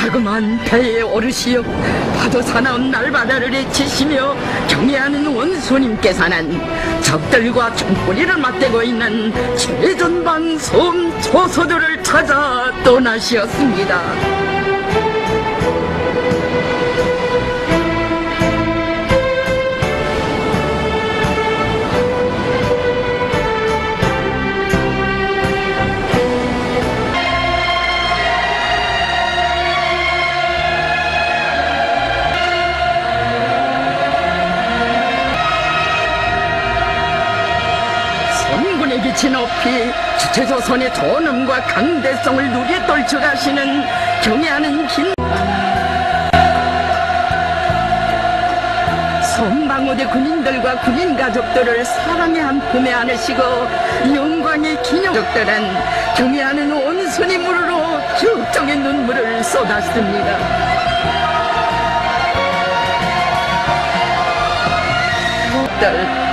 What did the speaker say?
자그마한 배에 오르시어 파도 사나운 날바다를 헤치시며 경애하는 원수님께서는 적들과 총뿌리를 맞대고 있는 최전방 섬 초소들을 찾아 떠나시었습니다. 선군의 빛이 높이 주체조선의 존엄과 강대성을 누리에 떨쳐가시는 경애하는 긴 선방호대 군인들과 군인 가족들을 사랑의 한 품에 안으시고 영광의 기념족들은 경애하는 원수님으로 적정의 눈물을 쏟았습니다. 들